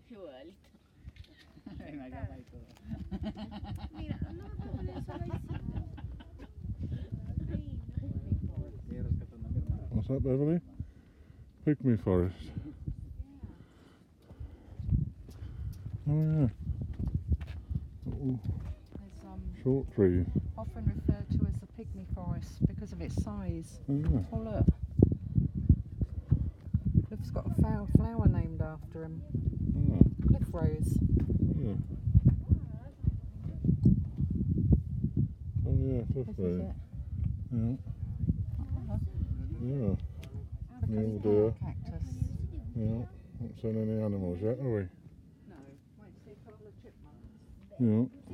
Qué vuelta. Venga, que hay todo. Mira, no me puedo poner sola y Estoy rescatando a mi hermano. What's that, Beverly? Pygmy forest. Oh yeah. Little It's short tree. often referred to as the pygmy forest because of its size. Oh yeah. Oh look. Cliff's got a flower named after him. Oh, Cliff rose. yeah. Oh yeah, This definitely. is it. Yeah. Yeah. Look Mule at deer. the cactus. Yeah. Not seen any animals yet, have we? No. Might see a couple of chipmunks. Yeah.